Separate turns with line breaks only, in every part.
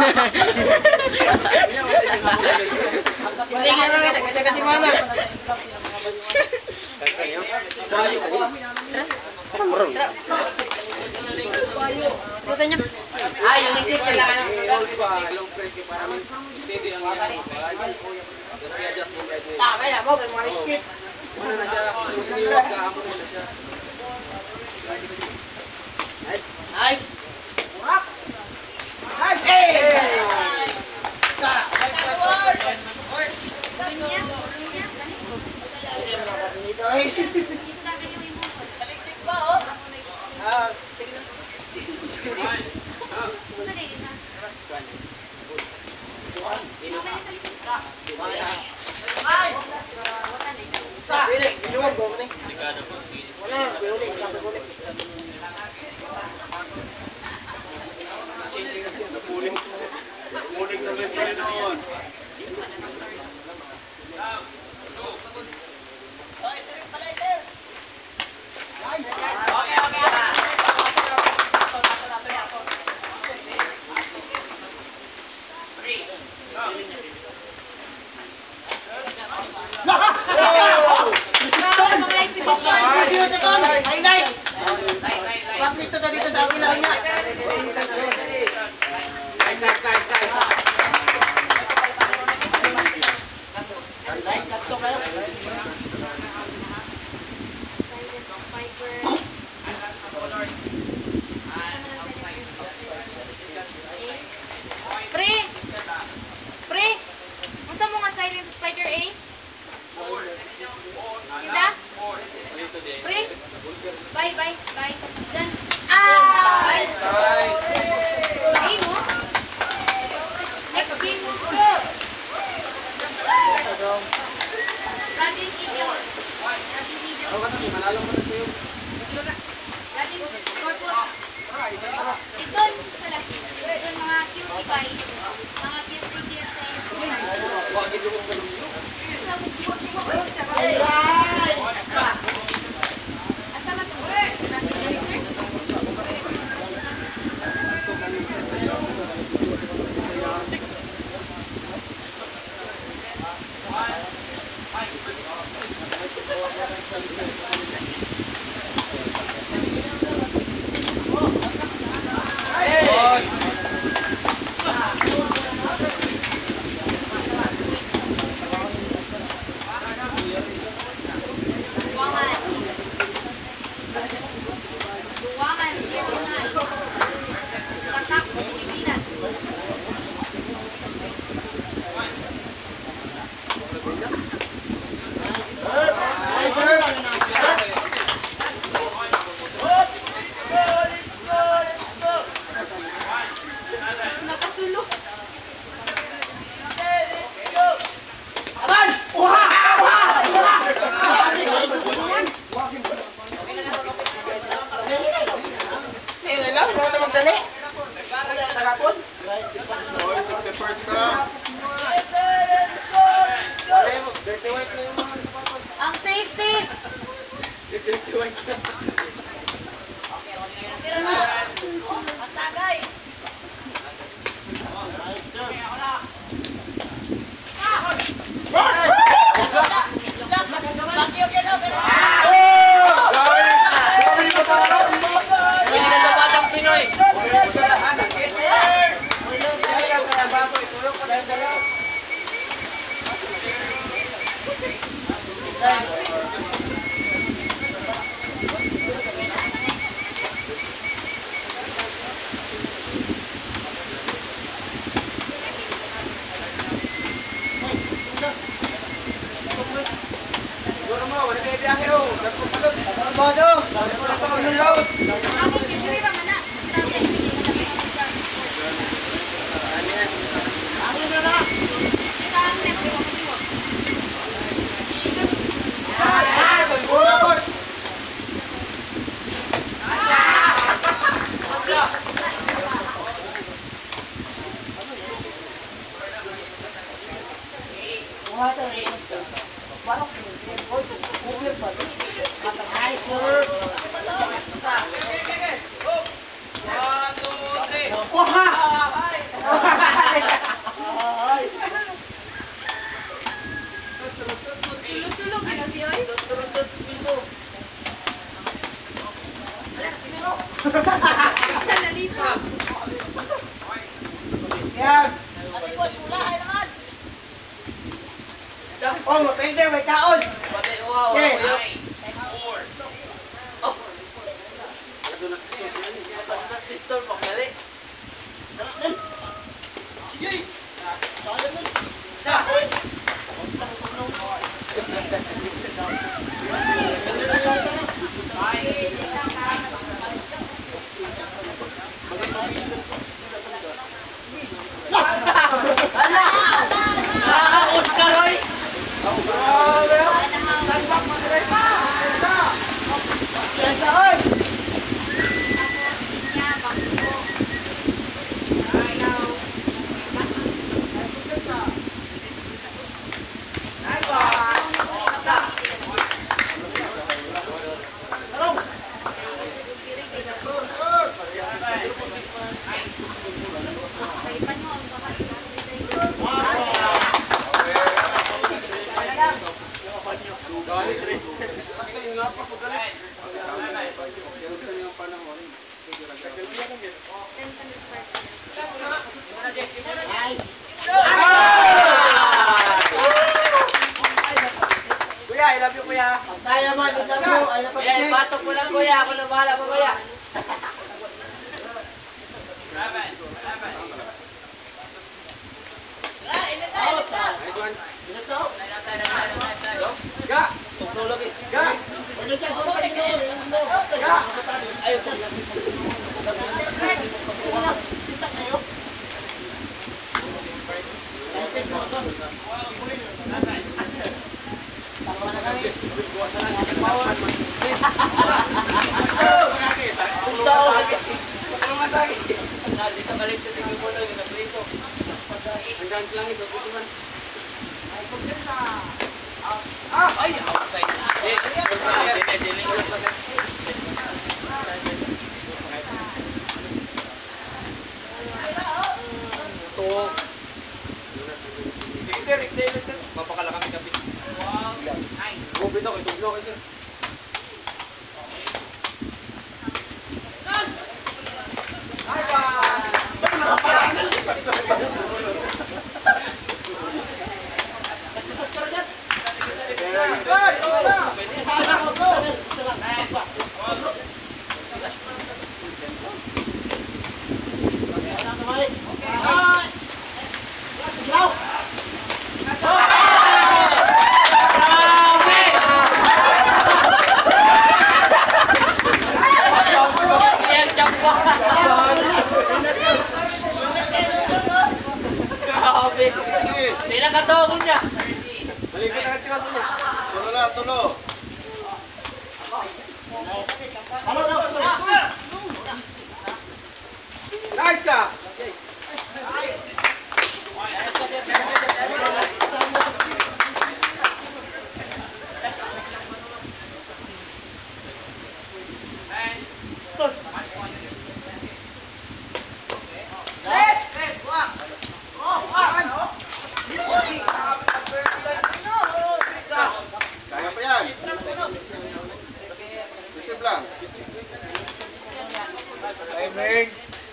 Hindi nga na kita kasi mana.
Puta niya.
Ay, yung exit kailangan ng long press para steady ang tama na mo, kay mga skip. Ano na siya? Niwag ka amo na siya. Nice. Nice. Nice. Hey! Sa. Baliksik ba, oh? Sige na. Sa, bilik, iluwag mo ni. Wala, bilik, sabi bilik. Changing na siya sa puling. Puling na best na noon. Highlight! Practice na dito sa akin lang niya. Nice, nice, nice, nice.
Pre! Pre! Unsa mo nga silent spider A? Sida? Pre! Bye, bye, bye. Done. Bye! Game mo? Next game mo. Radin Eagles. Radin Eagles. Radin Corpus. Iton sa last. Iton mga cutie pie. Mga cute Ang safety!
Ang tagay!
Hindi na sa batang Pinoy.
Wah! Jay, may kaon.
Patay, wow.
Okay.
Oh. Pistol, pagkali.
Sige.
Oscar, oy!
Kuya, I love you, kuya. Kaya mo, I love you. I love you.
Kuya, pasok mo lang, kuya. Ako na bahala pa, kuya.
Ga!
Tutulog eh.
Ga! Ga!
Dito balik kasi yung puno, yung napriso. Ang dance lang ito, puso man. Ay, okay. Sige sir, ikday lang sir. Mapakala kami kapit. Wow. Gubit ako, ituglo kayo sir. Hindi na katogon niya.
Balikin na tiwas mo. Tulo lang, tulo. Nice ka! Kaya pa yan. Receive lang.
Timing.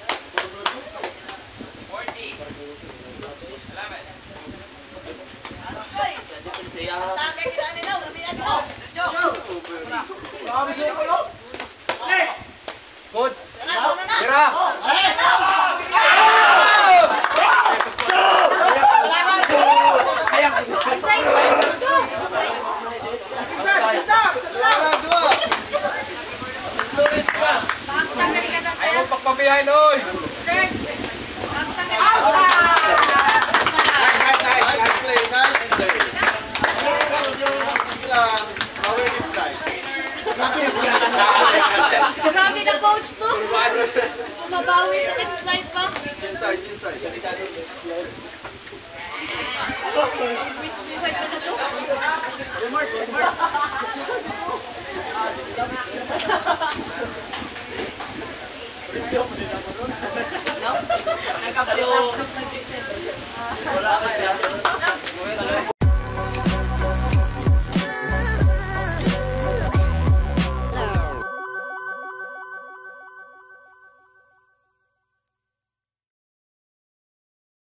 Good. Tira. Ayaw pagpabiyahin, oy.
Sir,
Nice play, nice play. Awareness time.
grabe na coach to. Mabawi sa next slide pa.
Inside, inside.
Miss buhay pala to.
No?